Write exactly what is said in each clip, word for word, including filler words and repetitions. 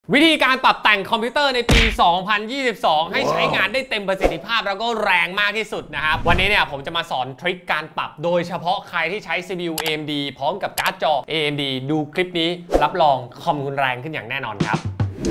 วิธีการปรับแต่งคอมพิวเตอร์ในปี สองพันยี่สิบสอง ให้ใช้งานได้เต็มประสิทธิภาพแล้วก็แรงมากที่สุดนะครับวันนี้เนี่ยผมจะมาสอนทริคการปรับโดยเฉพาะใครที่ใช้ ซี พี ยู เอ เอ็ม ดี พร้อมกับการ์ดจอ เอ เอ็ม ดี ดูคลิปนี้รับรองคอมคุณแรงขึ้นอย่างแน่นอนครับ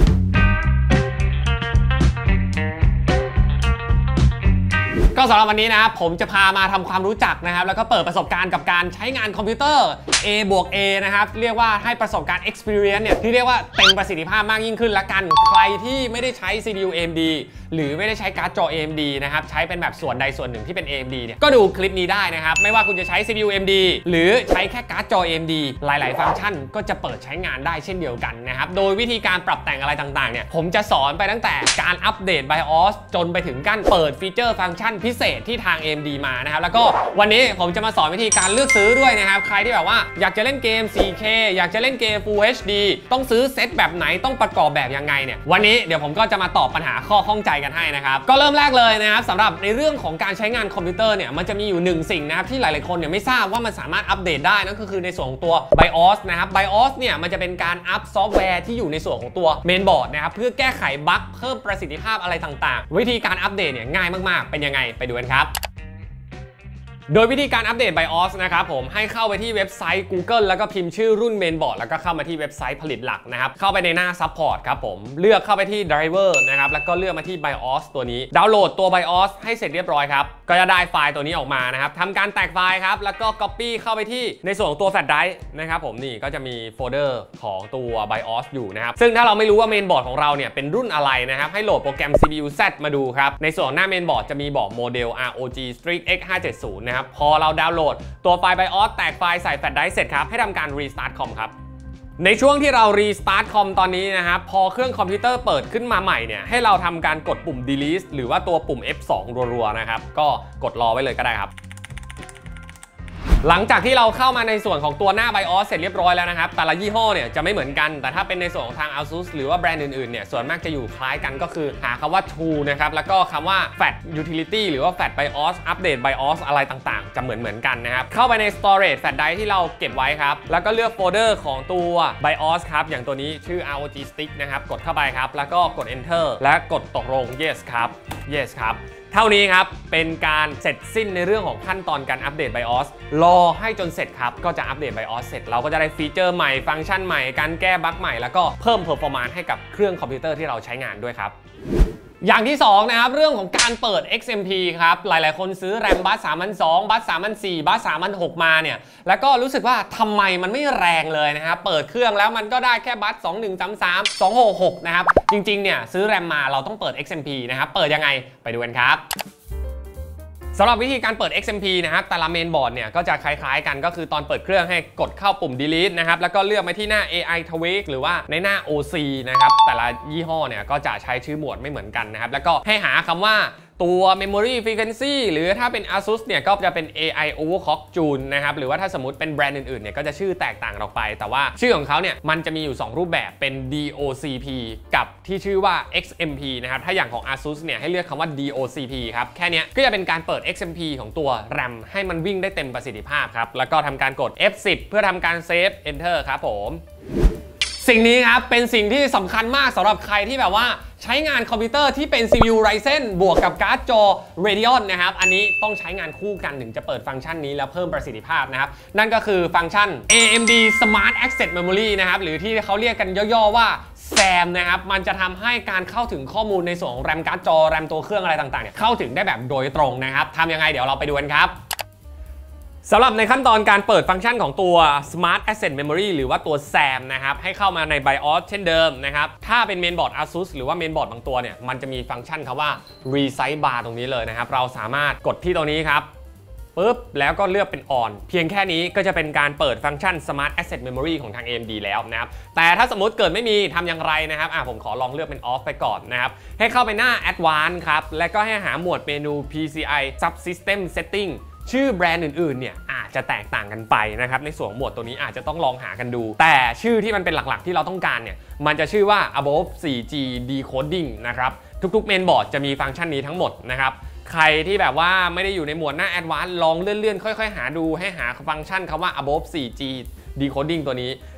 ก็สำหรับวันนี้นะครับผมจะพามาทำความรู้จักนะครับแล้วก็เปิดประสบการณ์กับการใช้งานคอมพิวเตอร์ A บวก A นะครับเรียกว่าให้ประสบการณ์ experience เนี่ยที่เรียกว่าเต็มประสิทธิภาพมากยิ่งขึ้นละกันใครที่ไม่ได้ใช้ ซี พี ยู เอ เอ็ม ดี หรือไม่ได้ใช้การ์ดจอ เอ เอ็ม ดี นะครับใช้เป็นแบบส่วนใดส่วนหนึ่งที่เป็น เอ เอ็ม ดี เนี่ยก็ดูคลิปนี้ได้นะครับไม่ว่าคุณจะใช้ ซี พี ยู เอ็ม ดี หรือใช้แค่การ์ดจอ เอ เอ็ม ดี หลายๆฟังก์ชันก็จะเปิดใช้งานได้เช่นเดียวกันนะครับโดยวิธีการปรับแต่งอะไรต่างๆเนี่ยผมจะสอนไปตั้งแต่การอัปเดต ไบโอเอส จนไปถึงการเปิดฟีเจอร์ฟังก์ชันพิเศษที่ทาง เอ เอ็ม ดี มานะครับแล้วก็วันนี้ผมจะมาสอนวิธีการเลือกซื้อด้วยนะครับใครที่แบบว่าอยากจะเล่นเกม โฟร์เค อยากจะเล่นเกม Full เอช ดี ต้องซื้อเซตแบบไหนต้องประกอบแบบยังไงเนี่ยวันนี้เดี๋ยวผมก็จะมาตอบปัญหาข้อข้องใจกันให้นะครับก็เริ่มแรกเลยนะครับสำหรับในเรื่องของการใช้งานคอมพิวเตอร์เนี่ยมันจะมีอยู่หนึ่งสิ่งนะครับที่หลายๆคนเนี่ยไม่ทราบว่ามันสามารถอัปเดตได้นั่นก็คือในส่วนของตัว ไบโอเอส นะครับ ไบโอเอส เนี่ยมันจะเป็นการอัพซอฟต์แวร์ที่อยู่ในส่วนของตัวเมนบอร์ดนะครับเพื่อแก้ไขบั๊กเพิ่มประสิทธิภาพอะไรต่างๆวิธีการอัปเดตเนี่ยง่ายมากๆเป็นยังไงไปดูกันครับโดยวิธีการอัปเดต ไบโอเอส นะครับผมให้เข้าไปที่เว็บไซต์ Google แล้วก็พิมพ์ชื่อรุ่นเมนบอร์ดแล้วก็เข้ามาที่เว็บไซต์ผลิตหลักนะครับเข้าไปในหน้า Support ครับผมเลือกเข้าไปที่ Driver นะครับแล้วก็เลือกมาที่ ไบโอเอส ตัวนี้ดาวน์โหลดตัว ไบโอเอส ให้เสร็จเรียบร้อยครับก็จะได้ไฟล์ตัวนี้ออกมานะครับทำการแตกไฟล์ครับแล้วก็ Copy เข้าไปที่ในส่วนของตัวแฟลชไดรฟ์นะครับผมนี่ก็จะมีโฟลเดอร์ของตัว ไบโอเอส อยู่นะครับซึ่งถ้าเราไม่รู้ว่าเมนบอร์ดของเราเนี่ยเป็นรุ่นอะไรนะครับให้โหลดโปรแกรม ซี พี ยู แซด มาดูครับในส่วนหน้าเมนบอร์ดจะมีบอกโมเดล อาร์ โอ จี Strix เอ็กซ์ ห้าเจ็ดศูนย์ นะครับพอเราดาวน์โหลดตัวไฟล์ ไบโอเอส แตกไฟล์ใส่แฟลชไดรฟ์เสร็จครับให้ทำการ Restart คอมครับในช่วงที่เรา Restart คอมตอนนี้นะครับพอเครื่องคอมพิวเตอร์เปิดขึ้นมาใหม่เนี่ยให้เราทำการกดปุ่ม Delete หรือว่าตัวปุ่ม เอฟ สอง รัวๆนะครับก็กดรอไว้เลยก็ได้ครับหลังจากที่เราเข้ามาในส่วนของตัวหน้า ไบโอเอส เสร็จเรียบร้อยแล้วนะครับแต่ละยี่ห้อเนี่ยจะไม่เหมือนกันแต่ถ้าเป็นในส่วนของทาง ASUS หรือว่าแบรนด์อื่นๆเนี่ยส่วนมากจะอยู่คล้ายกันก็คือหาคำว่า To นะครับแล้วก็คำว่า แฟลช Utility หรือว่า แฟลช ไบโอเอส อัปเดต ไบโอเอส อะไรต่างๆจะเหมือนเหมือนกันนะครับเข้าไปใน Storage แฟลชไดรฟ์ที่เราเก็บไว้ครับแล้วก็เลือกโฟลเดอร์ของตัว ไบโอเอส ครับอย่างตัวนี้ชื่อ อาร์ โอ จี Stick นะครับกดเข้าไปครับแล้วก็กด Enter และกดตกลง Yes ครับ Yes ครับเท่านี้ครับเป็นการเสร็จสิ้นในเรื่องของขั้นตอนการอัปเดต ไบโอเอส รอให้จนเสร็จครับก็จะอัปเดต ไบโอเอส เสร็จเราก็จะได้ฟีเจอร์ใหม่ฟังก์ชันใหม่การแก้บั๊กใหม่แล้วก็เพิ่มเพอร์ฟอร์มานซ์ให้กับเครื่องคอมพิวเตอร์ที่เราใช้งานด้วยครับอย่างที่สองนะครับเรื่องของการเปิด เอ็กซ์ เอ็ม พี ครับหลายๆคนซื้อแรมบัส สามพันสองร้อย บัส สามพันสี่ร้อย บัส สามพันหกร้อย มาเนี่ยแล้วก็รู้สึกว่าทำไมมันไม่แรงเลยนะครับเปิดเครื่องแล้วมันก็ได้แค่บัส สองพันหนึ่งร้อยสามสิบสาม สองพันหกร้อยหกนะครับจริงๆเนี่ยซื้อแรมมาเราต้องเปิด เอ็กซ์ เอ็ม พี นะครับเปิดยังไงไปดูกันครับสำหรับวิธีการเปิด เอ็กซ์ เอ็ม พี นะครับแต่ละเมนบอร์ดเนี่ยก็จะคล้ายๆกันก็คือตอนเปิดเครื่องให้กดเข้าปุ่ม Delete นะครับแล้วก็เลือกมาที่หน้า เอ ไอ Tweak หรือว่าในหน้า โอ ซี นะครับแต่ละยี่ห้อเนี่ยก็จะใช้ชื่อหมวดไม่เหมือนกันนะครับแล้วก็ให้หาคำว่าตัว Memory Frequency หรือถ้าเป็น ASUS เนี่ยก็จะเป็น เอ ไอ Overclock Tune นะครับหรือว่าถ้าสมมติเป็นแบรนด์อื่นๆเนี่ยก็จะชื่อแตกต่างออกไปแต่ว่าชื่อของเขาเนี่ยมันจะมีอยู่สองรูปแบบเป็น ดี โอ ซี พี กับที่ชื่อว่า เอ็กซ์ เอ็ม พี นะครับถ้าอย่างของ ASUS เนี่ยให้เลือกคำว่า ดี โอ ซี พี ครับแค่นี้ก็จะเป็นการเปิด เอ็กซ์ เอ็ม พี ของตัว แรม ให้มันวิ่งได้เต็มประสิทธิภาพครับแล้วก็ทำการกด เอฟ สิบ เพื่อทำการเซฟ Enter ครับผมสิ่งนี้ครับเป็นสิ่งที่สำคัญมากสำหรับใครที่แบบว่าใช้งานคอมพิวเตอร์ที่เป็น ซี พี ยู Ryzen บวกกับการ์ดจอ Radeon นะครับอันนี้ต้องใช้งานคู่กันถึงจะเปิดฟังก์ชันนี้แล้วเพิ่มประสิทธิภาพนะครับนั่นก็คือฟังก์ชัน เอ เอ็ม ดี Smart Access Memory นะครับหรือที่เขาเรียกกันย่อๆว่า แซม นะครับมันจะทำให้การเข้าถึงข้อมูลในส่วนของแรมการ์ดจอแรมตัวเครื่องอะไรต่างๆเนี่ยเข้าถึงได้แบบโดยตรงนะครับทำยังไงเดี๋ยวเราไปดูกันครับสำหรับในขั้นตอนการเปิดฟังก์ชันของตัว Smart Access Memory หรือว่าตัว แซม นะครับให้เข้ามาใน ไบโอเอส เช่นเดิมนะครับถ้าเป็นเมนบอร์ด ASUS หรือว่าเมนบอร์ดบางตัวเนี่ยมันจะมีฟังก์ชันคำว่า Resize Bar ตรงนี้เลยนะครับเราสามารถกดที่ตรงนี้ครับปุ๊บแล้วก็เลือกเป็น On เพียงแค่นี้ก็จะเป็นการเปิดฟังก์ชัน Smart Access Memory ของทาง เอ เอ็ม ดี แล้วนะครับแต่ถ้าสมมติเกิดไม่มีทำอย่างไรนะครับอ่ะผมขอลองเลือกเป็น Off ไปก่อนนะครับให้เข้าไปหน้า Advanced ครับและก็ให้หาหมวดเมนู พี ซี ไอ Subsystem Settingชื่อแบรนด์อื่นๆเนี่ยอาจจะแตกต่างกันไปนะครับในส่วนหมวดตัวนี้อาจจะต้องลองหากันดูแต่ชื่อที่มันเป็นหลักๆที่เราต้องการเนี่ยมันจะชื่อว่า above โฟร์จี decoding นะครับทุกๆเมนบอร์ดจะมีฟังก์ชันนี้ทั้งหมดนะครับใครที่แบบว่าไม่ได้อยู่ในหมวดหน้า Advanced ลองเลื่อนๆค่อยๆหาดูให้หาฟังก์ชันคำว่า above โฟร์จี decoding ตัวนี้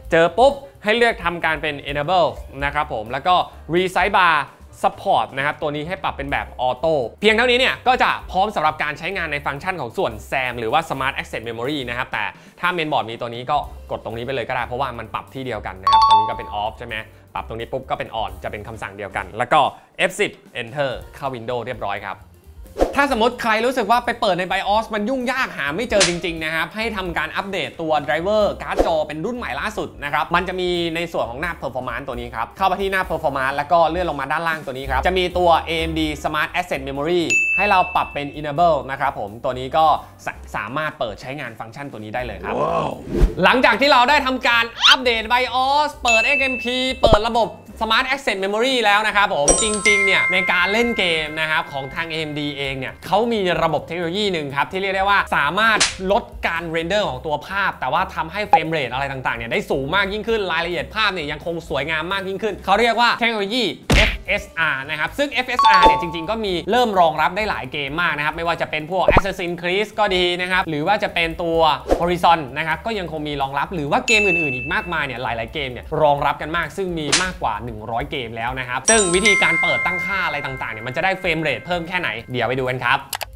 เจอปุ๊บให้เลือกทำการเป็น enable นะครับผมแล้วก็ resize bar support นะครับตัวนี้ให้ปรับเป็นแบบออโต้เพียงเท่านี้เนี่ยก็จะพร้อมสำหรับการใช้งานในฟังก์ชันของส่วน แซม หรือว่า Smart Access Memory นะครับแต่ถ้าเมนบอร์ดมีตัวนี้ก็กดตรงนี้ไปเลยก็ได้เพราะว่ามันปรับที่เดียวกันนะครับตรงนี้ก็เป็น off ใช่ไหมปรับตรงนี้ปุ๊บก็เป็น on จะเป็นคำสั่งเดียวกันแล้วก็ เอฟ สิบ enter เข้า Windows เรียบร้อยครับถ้าสมมติใครรู้สึกว่าไปเปิดใน ไบออส มันยุ่งยากหาไม่เจอจริงๆนะครับให้ทำการอัปเดตตัวไดรเวอร์การ์ดจอเป็นรุ่นใหม่ล่าสุดนะครับมันจะมีในส่วนของหน้า Performance ตัวนี้ครับเข้าไปที่หน้า Performance แล้วก็เลื่อนลงมาด้านล่างตัวนี้ครับจะมีตัว เอ เอ็ม ดี Smart Access Memory ให้เราปรับเป็น enable นะครับผมตัวนี้ก็ส, สามารถเปิดใช้งานฟังก์ชันตัวนี้ได้เลยครับ wow. หลังจากที่เราได้ทำการอัปเดต ไบออส เปิด เอ็กซ์ เอ็ม พี เปิดระบบSmart Access Memory แล้วนะครับผมจริงๆเนี่ยในการเล่นเกมนะครับของทาง เอ เอ็ม ดี เองเนี่ยเขามีระบบเทคโนโลยีหนึ่งครับที่เรียกได้ว่าสามารถลดการเรนเดอร์ของตัวภาพแต่ว่าทำให้เฟรมเรทอะไรต่างๆเนี่ยได้สูงมากยิ่งขึ้นรายละเอียดภาพเนี่ยยังคงสวยงามมากยิ่งขึ้นเขาเรียกว่าเทคโนโลยี เอฟ เอส อาร์ นะครับซึ่ง เอฟ เอส อาร์ เนี่ยจริงๆก็มีเริ่มรองรับได้หลายเกมมากนะครับไม่ว่าจะเป็นพวก Assassin's Creed ก็ดีนะครับหรือว่าจะเป็นตัว Horizon นะครับก็ยังคงมีรองรับหรือว่าเกมอื่นๆอีกมากมายเนี่ยหลายๆเกมเนี่ยรองรับกันมากซึ่งมีมากกว่าหนึ่งร้อยเกมแล้วนะครับซึ่งวิธีการเปิดตั้งค่าอะไรต่างๆเนี่ยมันจะได้เฟรมเรทเพิ่มแค่ไหนเดี๋ยวไปดูกันครับ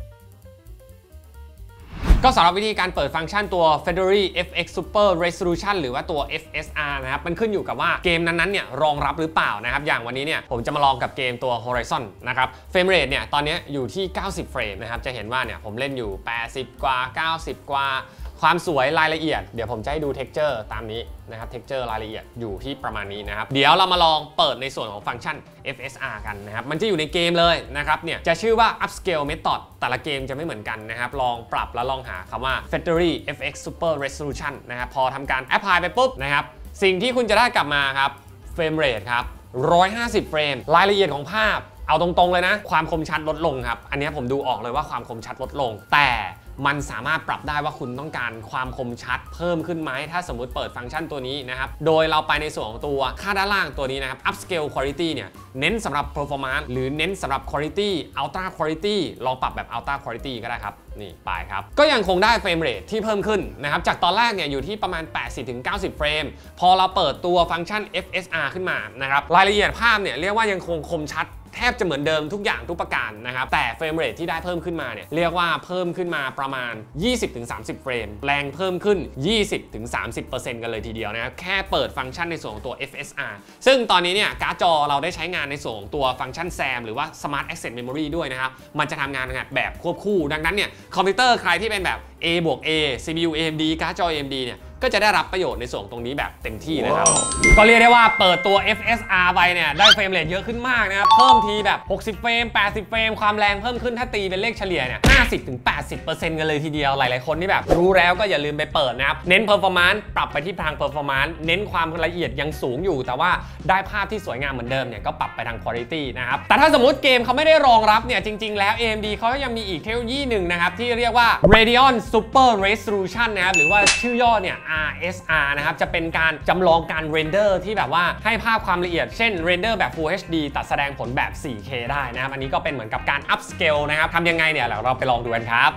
ก็สำหรับวิธีการเปิดฟังก์ชันตัว Federally เอฟ เอ็กซ์ Super Resolution หรือว่าตัว เอฟ เอส อาร์ นะครับมันขึ้นอยู่กับว่าเกมนั้นๆเนี่ยรองรับหรือเปล่านะครับอย่างวันนี้เนี่ยผมจะมาลองกับเกมตัว Horizon นะครับเฟรมเรทเนี่ยตอนนี้อยู่ที่เก้าสิบเฟรมนะครับจะเห็นว่าเนี่ยผมเล่นอยู่แปดสิบกว่าเก้าสิบกว่าความสวยรายละเอียดเดี๋ยวผมจะให้ดู texture ตามนี้นะครับ texture รายละเอียดอยู่ที่ประมาณนี้นะครับเดี๋ยวเรามาลองเปิดในส่วนของฟังก์ชัน เอฟ เอส อาร์ กันนะครับมันจะอยู่ในเกมเลยนะครับเนี่ยจะชื่อว่า upscale method แต่ละเกมจะไม่เหมือนกันนะครับลองปรับแล้วลองหาคำว่า Federally เอฟ เอ็กซ์ Super Resolution นะครับพอทำการ apply ไปปุ๊บนะครับสิ่งที่คุณจะได้กลับมาครับเฟรมเรทครับหนึ่งร้อยห้าสิบเฟรมรายละเอียดของภาพเอาตรงๆเลยนะความคมชัดลดลงครับอันนี้ผมดูออกเลยว่าความคมชัดลดลงแต่มันสามารถปรับได้ว่าคุณต้องการความคมชัดเพิ่มขึ้นไหมถ้าสมมุติเปิดฟังก์ชันตัวนี้นะครับโดยเราไปในส่วนของตัวค่าด้านล่างตัวนี้นะครับ upscale quality เนี่ยเน้นสำหรับ performance หรือเน้นสำหรับ quality ultra quality ลองปรับแบบ ultra quality ก็ได้ครับนี่ไปครับก็ยังคงได้เฟรมเรทที่เพิ่มขึ้นนะครับจากตอนแรกเนี่ยอยู่ที่ประมาณ แปดสิบถึงเก้าสิบ เฟรมพอเราเปิดตัวฟังก์ชัน เอฟ เอส อาร์ ขึ้นมานะครับรายละเอียดภาพเนี่ยเรียกว่ายังคงคมชัดแทบจะเหมือนเดิมทุกอย่างทุกประการนะครับแต่เฟรมเรทที่ได้เพิ่มขึ้นมาเนี่ยเรียกว่าเพิ่มขึ้นมาประมาณ ยี่สิบถึงสามสิบ เฟรมแรงเพิ่มขึ้น ยี่สิบถึงสามสิบเปอร์เซ็นต์ กันเลยทีเดียวนะครับแค่เปิดฟังก์ชันในส่วนของตัว เอฟ เอส อาร์ ซึ่งตอนนี้เนี่ยการ์ดจอเราได้ใช้งานในส่วนของตัวฟังก์ชัน แซม หรือว่า Smart Access Memory ด้วยนะครับมันจะทำงานแบบควบคู่ดังนั้นเนี่ยคอมพิวเตอร์ใครที่เป็นแบบ A บวก A ซี พี ยู เอ เอ็ม ดี การ์ดจอ เอ เอ็ม ดี เนี่ยก็จะได้รับประโยชน์ในส่วนตรงนี้แบบเต็มที่เลยครับ wow. ก็เรียกได้ว่าเปิดตัว เอฟ เอส อาร์ ไปเนี่ยได้เฟรมเรทเยอะขึ้นมากนะครับเพิ่มทีแบบหกสิบเฟรมแปดสิบเฟรมความแรงเพิ่มขึ้นถ้าตีเป็นเลขเฉลี่ยเนี่ย ห้าสิบถึงแปดสิบเปอร์เซ็นต์ กันเลยทีเดียวหลายๆคนที่แบบรู้แล้วก็อย่าลืมไปเปิดนะครับเน้น performance ปรับไปที่ทาง performance เน้นความละเอียดยังสูงอยู่แต่ว่าได้ภาพที่สวยงามเหมือนเดิมเนี่ยก็ปรับไปทาง quality นะครับแต่ถ้าสมมติเกมเขาไม่ได้รองรับเนี่ยจริงๆแล้ว เอ เอ็ม ดี เขายังมีอีกเทคโนโลยีหนึ่งนะครับที่เรียกว่า Radeon Super Resolution นะครับหรือว่าชื่อย่อเนี่ย อาร์ เอส อาร์ นะครับจะเป็นการจำลองการเรนเดอร์ที่แบบว่าให้ภาพความละเอียดเช่นเรนเดอร์แบบ Full เอช ดี ตัดแสดงผลแบบ โฟร์เค ได้นะครับอันนี้ก็เป็นเหมือนกับการ upscale นะครับทำยังไงเนี่ยเราไปลองดูกันครับ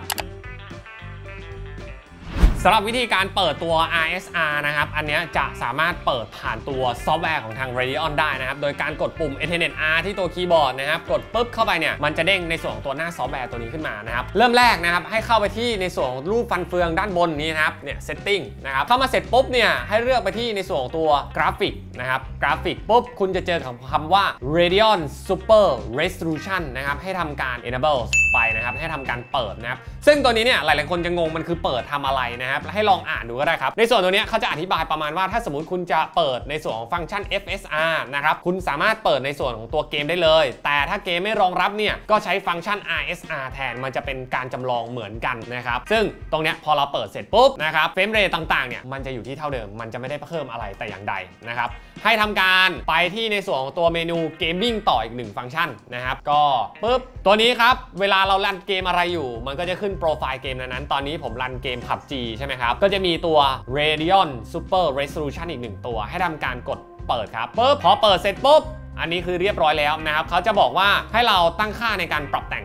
สำหรับวิธีการเปิดตัว อาร์ เอส อาร์ นะครับอันนี้จะสามารถเปิดผ่านตัวซอฟต์แวร์ของทาง Radeon ได้นะครับโดยการกดปุ่ม Ethernet R ที่ตัวคีย์บอร์ดนะครับกดปุ๊บเข้าไปเนี่ยมันจะเด้งในส่วนของตัวหน้าซอฟต์แวร์ตัวนี้ขึ้นมานะครับเริ่มแรกนะครับให้เข้าไปที่ในส่วนของรูปฟันเฟืองด้านบนนี้นะครับเนี่ย setting นะครับเข้ามาเสร็จปุ๊บเนี่ยให้เลือกไปที่ในส่วนของตัวกราฟิกนะครับกราฟิกปุ๊บคุณจะเจอคำว่า Radeon Super Resolution นะครับให้ทำการ enable ไปนะครับให้ทำการเปิดนะครับซึ่งตัวนี้เนี่ยหลายๆคนจะงงมันคือเปิดทำอะไรนะครับให้ลองอ่านดูก็ได้ครับในส่วนตัวนี้เขาจะอธิบายประมาณว่าถ้าสมมติคุณจะเปิดในส่วนของฟังก์ชัน เอฟ เอส อาร์ นะครับคุณสามารถเปิดในส่วนของตัวเกมได้เลยแต่ถ้าเกมไม่รองรับเนี่ยก็ใช้ฟังก์ชัน อาร์ เอส อาร์ แทนมันจะเป็นการจำลองเหมือนกันนะครับซึ่งตรงเนี้ยพอเราเปิดเสร็จปุ๊บนะครับเฟรมเรทต่างๆเนี่ยมันจะอยู่ที่เท่าเดิมมันจะไม่ได้เพิ่มอะไรแต่อย่างใดนะครับให้ทำการไปที่ในส่วนของตัวเมนูเกมมิ่งต่ออีกหนึ่งฟังก์ชันนะครับก็ปุ๊บตัวนี้ครับเวลาเรารันเกมอะไรอยู่มันก็จะขึ้นโปรไฟล์เกมนั้นๆตอนนี้ผมรันเกม พับจี ใช่ไหมครับก็จะมีตัว Radeon Super Resolution อีกหนึ่งตัวให้ทำการกดเปิดครับปุ๊บพอเปิดเสร็จปุ๊บอันนี้คือเรียบร้อยแล้วนะครับเขาจะบอกว่าให้เราตั้งค่าในการปรับแต่ง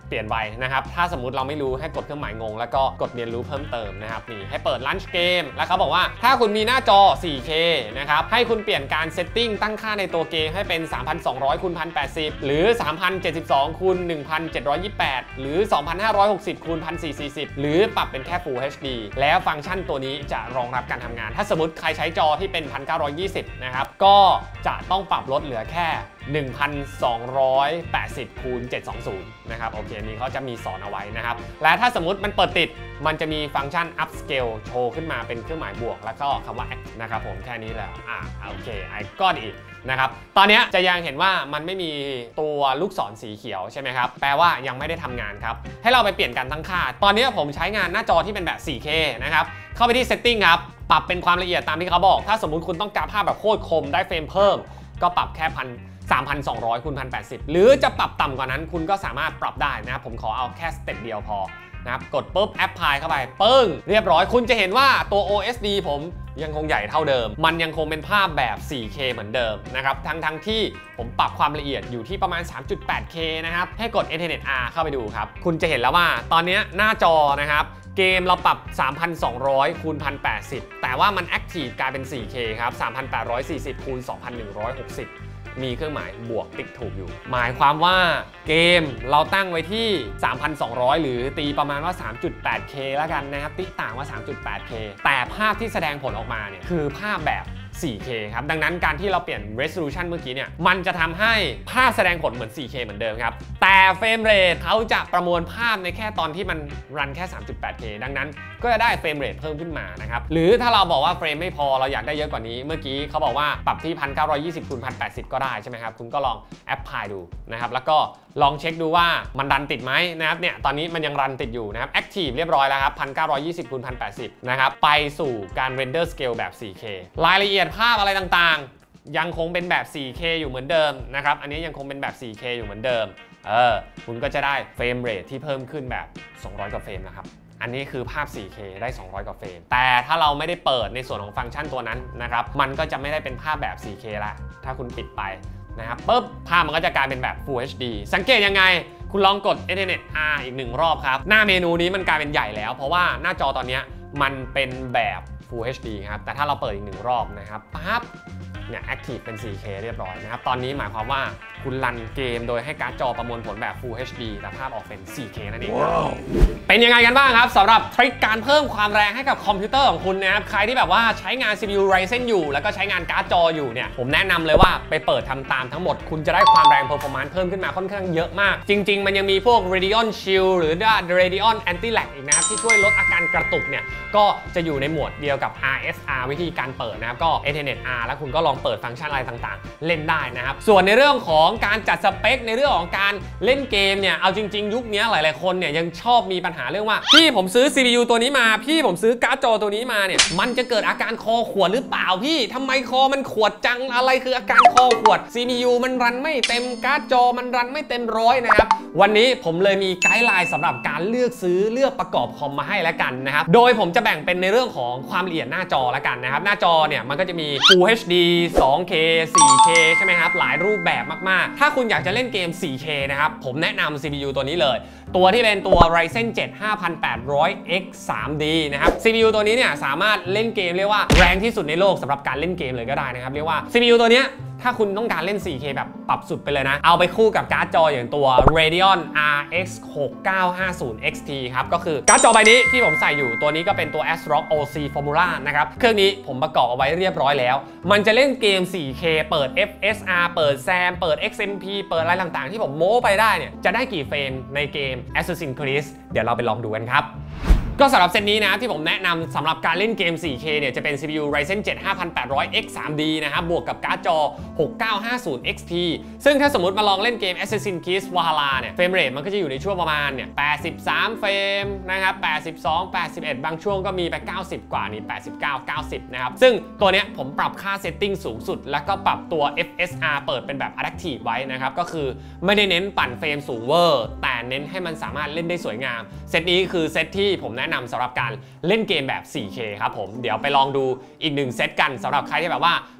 เปลี่ยนไปนะครับถ้าสมมติเราไม่รู้ให้กดเครื่องหมายงงแล้วก็กดเรียนรู้เพิ่มเติมนะครับนี่ให้เปิด Launch Game แล้วเขาบอกว่าถ้าคุณมีหน้าจอ โฟร์เค นะครับให้คุณเปลี่ยนการเซตติ้งตั้งค่าในตัวเกมให้เป็น สามพันสองร้อยคูณ หนึ่งพันแปดสิบ หรือ สามพันเจ็ดสิบสองคูณ หนึ่งพันเจ็ดร้อยยี่สิบแปด หรือ สองพันห้าร้อยหกสิบคูณ หนึ่งพันสี่ร้อยสี่สิบ หรือปรับเป็นแค่ Full เอช ดี แล้วฟังก์ชันตัวนี้จะรองรับการทำงานถ้าสมมติใครใช้จอที่เป็น หนึ่งพันเก้าร้อยยี่สิบ นะครับก็จะต้องปรับลดเหลือแค่ หนึ่งพันสองร้อยแปดสิบคูณเจ็ดร้อยยี่สิบ นะครับโอเคนี้เขาจะมีสอนเอาไว้นะครับและถ้าสมมติมันเปิดติดมันจะมีฟังก์ชัน upscale โชว์ขึ้นมาเป็นเครื่องหมายบวกแล้วก็คำว่า นะครับผมแค่นี้แล้วอ่าโอเค I got it นะครับตอนนี้จะยังเห็นว่ามันไม่มีตัวลูกศรสีเขียวใช่ไหมครับแปลว่ายังไม่ได้ทำงานครับให้เราไปเปลี่ยนการตั้งค่าตอนนี้ผมใช้งานหน้าจอที่เป็นแบบ โฟร์เค นะครับเข้าไปที่ setting ครับปรับเป็นความละเอียดตามที่เขาบอกถ้าสมมุติคุณต้องการภาพแบบโคตรคมได้เฟรมเพิ่มก็ปรับแค่พันสามพันสองร้อยคูณ หนึ่งพันแปดสิบ หรือจะปรับต่ำกว่านั้นคุณก็สามารถปรับได้นะครับผมขอเอาแค่สเต็ปเดียวพอนะครับกดปุ๊บแอปพลายเข้าไปปึ้งเรียบร้อยคุณจะเห็นว่าตัว โอ เอส ดี ผมยังคงใหญ่เท่าเดิมมันยังคงเป็นภาพแบบ โฟร์เค เหมือนเดิมนะครับทั้งทั้งที่ผมปรับความละเอียดอยู่ที่ประมาณ สามจุดแปดเค นะครับให้กด Ethernet R เข้าไปดูครับคุณจะเห็นแล้วว่าตอนนี้หน้าจอนะครับเกมเราปรับ สามพันสองร้อยคูณ หนึ่งพันแปดสิบ แต่ว่ามัน Active กลายเป็น โฟร์เค ครับ สามพันแปดร้อยสี่สิบคูณ สองพันหนึ่งร้อยหกสิบมีเครื่องหมายบวกติ๊กถูกอยู่หมายความว่าเกมเราตั้งไว้ที่ สามพันสองร้อย หรือตีประมาณว่า สามจุดแปดเค แล้วกันนะครับติ๊กต่างว่า สามจุดแปดเค แต่ภาพที่แสดงผลออกมาเนี่ยคือภาพแบบ โฟร์เค ครับดังนั้นการที่เราเปลี่ยน resolution เมื่อกี้เนี่ยมันจะทำให้ภาพแสดงผลเหมือน โฟร์เค เหมือนเดิมครับแต่เฟรมเรทเขาจะประมวลภาพในแค่ตอนที่มันรันแค่ สามจุดแปดเค ดังนั้นก็จะได้เฟรมเรทเพิ่มขึ้นมานะครับหรือถ้าเราบอกว่าเฟรมไม่พอเราอยากได้เยอะกว่านี้เมื่อกี้เขาบอกว่าปรับที่ หนึ่งพันเก้าร้อยยี่สิบคูณ หนึ่งพันแปดสิบ ก็ได้ใช่ไหมครับคุณก็ลองแอปพลายดูนะครับแล้วก็ลองเช็คดูว่ามันรันติดไหมนะครับเนี่ยตอนนี้มันยังรันติดอยู่นะครับ Active เรียบร้อยแล้วครับ หนึ่งพันเก้าร้อยยี่สิบคูณ หนึ่งพันแปดสิบ นะครับไปสู่การ render scale แบบ โฟร์เค รายละเอียดภาพอะไรต่างๆยังคงเป็นแบบ โฟร์เค อยู่เหมือนเดิมนะครับอันนี้ยังคงเป็นแบบ โฟร์เค อยู่เหมือนเดิมเออคุณก็จะได้เฟรมเรทที่เพิ่มขึ้นแบบสองร้อยกว่าเฟรมนะครับอันนี้คือภาพ โฟร์เค ได้สองร้อยกว่าเฟรมแต่ถ้าเราไม่ได้เปิดในส่วนของฟังก์ชันตัวนั้นนะครับมันก็จะไม่ได้เป็นภาพแบบ โฟร์เค ละถ้าคุณปิดไปนะครับปุ๊บภาพมันก็จะกลายเป็นแบบ Full เอช ดี สังเกตยังไงคุณลองกด Ethernet R อีกหนึ่งรอบครับหน้าเมนูนี้มันกลายเป็นใหญ่แล้วเพราะว่าหน้าจอตอนนี้มันเป็นแบบ Full เอช ดี ครับแต่ถ้าเราเปิดอีกหนึ่งรอบนะครับปั๊บเนี่ย Active เป็น โฟร์เค เรียบร้อยนะครับตอนนี้หมายความว่าคุณรันเกมโดยให้การ์ดจอประมวลผลแบบ Full เอช ดี แต่ภาพออกเป็น โฟร์เค นั่นเอง wow. เป็นยังไงกันบ้างครับสำหรับทริคการเพิ่มความแรงให้กับคอมพิวเตอร์ของคุณนะครับใครที่แบบว่าใช้งาน ซี พี ยู Ryzen อยู่แล้วก็ใช้งานการ์ดจออยู่เนี่ยผมแนะนำเลยว่าไปเปิดทำตามทั้งหมดคุณจะได้ความแรง performance เพิ่มขึ้นมาค่อนข้างเยอะมากจริงๆมันยังมีพวก Radeon Shield หรือ Radeon Anti-Lag อีกนะครับที่ช่วยลดอาการกระตุกเนี่ยก็จะอยู่ในหมวดเดียวกับ อาร์ เอส อาร์ วิธีการเปิดนะครับก็ Ethernet R แล้วคุณก็ลองเปิดฟังก์ชันอะไรต่างๆเล่นได้นะครับส่วนในเรื่องของการจัดสเปคในเรื่องของการเล่นเกมเนี่ยเอาจริงๆยุคนี้หลายๆคนเนี่ยยังชอบมีปัญหาเรื่องว่าพี่ผมซื้อ ซี พี ยู ตัวนี้มาพี่ผมซื้อการ์ดจอตัวนี้มาเนี่ยมันจะเกิดอาการคอขวดหรือเปล่าพี่ทำไมคอมันขวดจังอะไรคืออาการคอขวด ซี พี ยู มันรันไม่เต็มการ์ดจอมันรันไม่เต็มร้อยนะครับวันนี้ผมเลยมีไกด์ไลน์สำหรับการเลือกซื้อเลือกประกอบคอมมาให้แล้วกันนะครับโดยผมจะแบ่งเป็นในเรื่องของความละเอียดหน้าจอแล้วกันนะครับหน้าจอเนี่ยมันก็จะมี Full เอช ดี สองเค โฟร์เค ใช่ไหมครับหลายรูปแบบมากๆถ้าคุณอยากจะเล่นเกม โฟร์เค นะครับผมแนะนำ ซี พี ยู ตัวนี้เลยตัวที่เป็นตัว Ryzen เจ็ด ห้าพันแปดร้อย เอ็กซ์ ทรี ดี นะครับ ซี พี ยู ตัวนี้เนี่ยสามารถเล่นเกมเรียกว่าแรงที่สุดในโลกสำหรับการเล่นเกมเลยก็ได้นะครับเรียกว่า ซี พี ยู ตัวนี้ถ้าคุณต้องการเล่น โฟร์เค แบบปรับสุดไปเลยนะเอาไปคู่กับการ์ดจออย่างตัว Radeon อาร์ เอ็กซ์ หกเก้าห้าศูนย์ เอ็กซ์ ที ครับก็คือการ์ดจอใบนี้ที่ผมใส่อยู่ตัวนี้ก็เป็นตัว ASRock โอ ซี Formula นะครับเครื่องนี้ผมประกอบเอาไว้เรียบร้อยแล้วมันจะเล่นเกม โฟร์เค เปิด เอฟ เอส อาร์ เปิด แซม เปิด เอ็กซ์ เอ็ม พี เปิดอะไรต่างๆที่ผมโม้ไปได้เนี่ยจะได้กี่เฟรมในเกม Assassin's Creed เดี๋ยวเราไปลองดูกันครับก็สำหรับเซตนี้นะที่ผมแนะนำสำหรับการเล่นเกม โฟร์เค เนี่ยจะเป็น ซี พี ยู Ryzen เจ็ด ห้าพันแปดร้อย เอ็กซ์ ทรี ดี นะครับบวกกับการ์ดจอ หกเก้าห้าศูนย์ เอ็กซ์ ที ซึ่งถ้าสมมติมาลองเล่นเกม Assassin's Creed Valhalla เนี่ยเฟรมเรทมันก็จะอยู่ในช่วงประมาณเนี่ยแปดสิบสามเฟรมนะครับแปดสิบสอง แปดสิบเอ็ดบางช่วงก็มีไปเก้าสิบกว่านี่แปดสิบเก้า เก้าสิบนะครับซึ่งตัวเนี้ยผมปรับค่าเซตติ้งสูงสุดแล้วก็ปรับตัว เอฟ เอส อาร์ เปิดเป็นแบบ Adaptive ไว้นะครับก็คือไม่ได้เน้นปั่นเฟรมสูงเวอร์แต่เน้นให้มันสามารถเล่นได้สวยงามเซตนี้คือเซตที่ผมแนะนำสำหรับการเล่นเกมแบบ โฟร์เค ครับผมเดี๋ยวไปลองดูอีกหนึ่งเซตกันสำหรับใครที่แบบว่า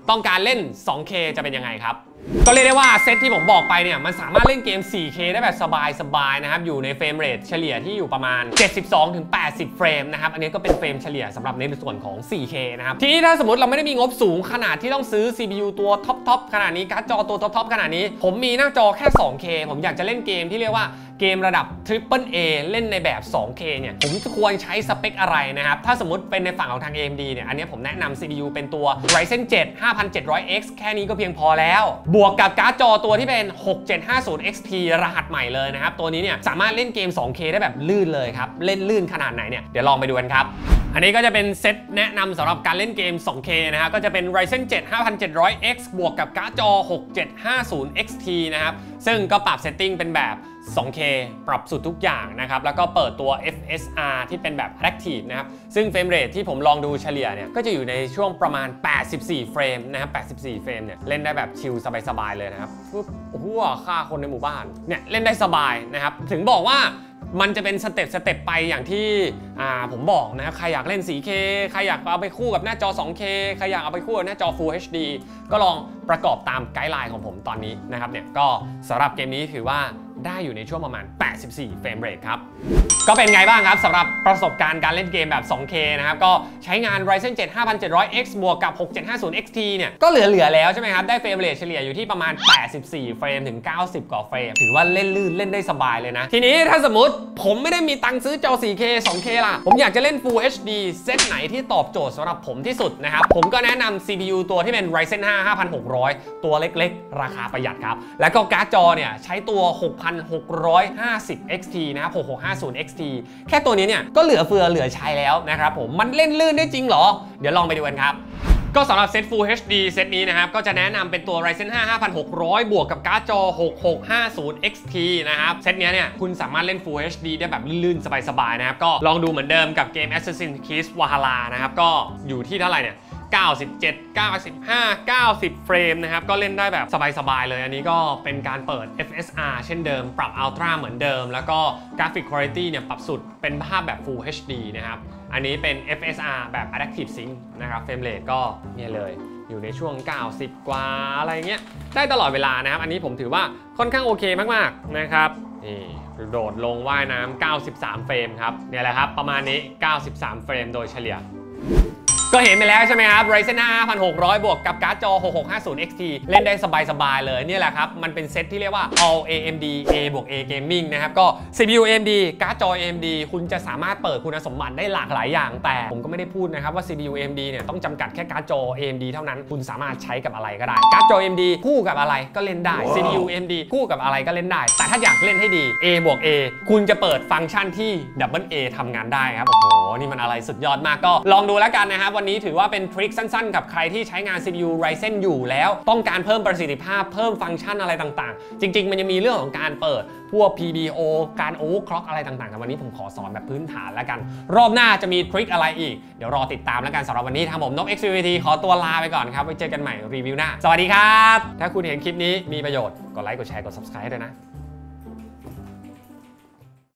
ต้องการเล่น สอง เค จะเป็นยังไงครับก็เรียกได้ว่าเซตที่ผมบอกไปเนี่ยมันสามารถเล่นเกม โฟร์ เค ได้แบบสบายๆนะครับอยู่ในเฟรมเรทเฉลี่ยที่อยู่ประมาณ เจ็ดสิบสองถึงแปดสิบ เฟรมนะครับอันนี้ก็เป็นเฟรมเฉลี่ยสำหรับในส่วนของ โฟร์ เค นะครับทีนี้ถ้าสมมติเราไม่ได้มีงบสูงขนาดที่ต้องซื้อ ซี พี ยู ตัวท็อปๆขนาดนี้การ์ดจอตัวท็อปๆขนาดนี้ผมมีหน้าจอแค่ สอง เค ผมอยากจะเล่นเกมที่เรียกว่าเกมระดับ Triple A เล่นในแบบ สอง เค เนี่ยผมจะควรใช้สเปคอะไรนะครับถ้าสมมติเป็นในฝั่งของทาง เอ เอ็ม ดี เนี่ยอันนี้ผมแนะนำ ซี พี ยู เป็นตัว Ryzen เซเว่น ห้าพันเจ็ดร้อยเอ็กซ์ แค่นี้ก็เพียงพอแล้วบวกกับการ์ดจอตัวที่เป็น หกเจ็ดห้าศูนย์ เอ็กซ์ ที รหัสใหม่เลยนะครับตัวนี้เนี่ยสามารถเล่นเกม สอง เค ได้แบบลื่นเลยครับเล่นลื่นขนาดไหนเนี่ยเดี๋ยวลองไปดูกันครับอันนี้ก็จะเป็นเซตแนะนำสำหรับการเล่นเกม สอง เค นะครับก็จะเป็น Ryzen เซเว่น ห้าพันเจ็ดร้อยเอ็กซ์ บวกกับการ์ดจอ หกเจ็ดห้าศูนย์ เอ็กซ์ ที นะครับซึ่งก็ปรับเซตติ้งเป็นแบบ สอง เค ปรับสุดทุกอย่างนะครับแล้วก็เปิดตัว เอฟ เอส อาร์ ที่เป็นแบบ Active นะครับซึ่งเฟรมเรทที่ผมลองดูเฉลี่ยเนี่ยก็จะอยู่ในช่วงประมาณแปดสิบสี่เฟรมนะครับแปดสิบสี่เฟรมเนี่ยเล่นได้แบบชิลสบายๆเลยนะครับปุ๊บโอ้โหฆ่าคนในหมู่บ้านเนี่ยเล่นได้สบายนะครับถึงบอกว่ามันจะเป็นสเต็ปสเต็ปไปอย่างที่ผมบอกนะครับใครอยากเล่น โฟร์ เค ใครอยากเอาไปคู่กับหน้าจอ สอง เค ใครอยากเอาไปคู่กับหน้าจอ Full เอช ดี ก็ลองประกอบตามไกด์ไลน์ของผมตอนนี้นะครับเนี่ยก็สำหรับเกมนี้ถือว่าได้อยู่ในช่วงประมาณแปดสิบสี่เฟรมเรทครับก็เป็นไงบ้างครับสำหรับประสบการณ์การเล่นเกมแบบ สอง เค นะครับก็ใช้งาน Ryzen เซเว่น ห้าพันเจ็ดร้อยเอ็กซ์ บวกกับ หกเจ็ดห้าศูนย์ เอ็กซ์ ที เนี่ยก็เหลือๆแล้วใช่ไหมครับได้เฟรมเรทเฉลี่ยอยู่ที่ประมาณแปดสิบสี่เฟรมถึงเก้าสิบกว่าเฟรมถือว่าเล่นลื่นเล่นได้สบายเลยนะทีนี้ถ้าสมมติผมไม่ได้มีตังค์ซื้อจอ โฟร์ เค สอง เค ล่ะผมอยากจะเล่น Full เอช ดี เซตไหนที่ตอบโจทย์สำหรับผมที่สุดนะครับผมก็แนะนำ ซี พี ยู ตัวที่เป็น Ryzen ห้า ห้าพันหกร้อย ตัวเล็กๆราคาประหยัดครับแล้วก็การ์ดจอเนี่ยใช้ตัว หกพันหกร้อยห้าสิบ เอ็กซ์ ที นะครับ หกหกห้าศูนย์ เอ็กซ์ ที แค่ตัวนี้เนี่ยก็เหลือเฟือเหลือใช้แล้วนะครับผมมันเล่นลื่นได้จริงเหรอเดี๋ยวลองไปดูกันครับก็สำหรับเซต Full เอช ดี เซตนี้นะครับก็จะแนะนำเป็นตัว Ryzen ห้า ห้าพันหกร้อย บวกกับการ์ดจอ หกหกห้าศูนย์ เอ็กซ์ ที นะครับเซตนี้เนี่ยคุณสามารถเล่น Full เอช ดี ได้แบบลื่นๆสบายๆนะครับก็ลองดูเหมือนเดิมกับเกม Assassin's Creed Valhalla นะครับก็อยู่ที่เท่าไหร่เนี่ยเก้าสิบเจ็ด เก้าสิบห้า เก้าสิบเฟรมนะครับก็เล่นได้แบบสบายๆเลยอันนี้ก็เป็นการเปิด เอฟ เอส อาร์ เช่นเดิมปรับ Ultra เหมือนเดิมแล้วก็ Graphic Quality เนี่ยปรับสุดเป็นภาพแบบ Full เอช ดี นะครับอันนี้เป็น เอฟ เอส อาร์ แบบ Adaptive Sync นะครับเฟรมเรทก็เนี่ยเลยอยู่ในช่วงเก้าสิบกว่าอะไรเงี้ยได้ตลอดเวลานะครับอันนี้ผมถือว่าค่อนข้างโอเคมากๆนะครับนี่โดดลงว่ายน้ำเก้าสิบสามเฟรมครับเนี่ยแหละครับประมาณนี้เก้าสิบสามเฟรมโดยเฉลี่ยก็เห็นไปแล้วใช่ไหมครับ Ryzen ห้า ห้าพันหกร้อย บวกกับการ์ดจอ หกหกห้าศูนย์ เอ็กซ์ ที เล่นได้สบายๆเลยนี่แหละครับมันเป็นเซตที่เรียกว่า All เอ เอ็ม ดี A บวก A Gaming นะครับก็ ซี พี ยู เอ เอ็ม ดี การ์ดจอ เอ เอ็ม ดี คุณจะสามารถเปิดคุณสมบัติได้หลากหลายอย่างแต่ผมก็ไม่ได้พูดนะครับว่า ซี พี ยู เอ็ม ดี เนี่ยต้องจำกัดแค่การ์ดจอ เอ เอ็ม ดี เท่านั้นคุณสามารถใช้กับอะไรก็ได้การ์ดจอ เอ เอ็ม ดี คู่กับอะไรก็เล่นได้ ซี พี ยู เอ เอ็ม ดี คู่กับอะไรก็เล่นได้แต่ถ้าอยากเล่นให้ดี A บวก A คุณจะเปิดฟังก์ชันที่ Double A ทำงานได้ครับโอ้โหนี่มันอะไรสุดยอดมากก็ลองดูแล้วกันนะครับวันนี้ถือว่าเป็นทริคสั้นๆกับใครที่ใช้งาน ซี พี ยู Ryzen อยู่แล้วต้องการเพิ่มประสิทธิภาพเพิ่มฟังก์ชันอะไรต่างๆจริงๆมันจะมีเรื่องของการเปิดพวก พี บี โอ การ overclock อะไรต่างๆแต่วันนี้ผมขอสอนแบบพื้นฐานแล้วกันรอบหน้าจะมีทริคอะไรอีกเดี๋ยวรอติดตามแล้วกันสำหรับวันนี้ทางผมนก เอ็กซ์ วี ที ขอตัวลาไปก่อนครับไว้เจอกันใหม่รีวิวหน้าสวัสดีครับถ้าคุณเห็นคลิปนี้มีประโยชน์กดไลค์กดแชร์กด Subscribe ด้วยนะ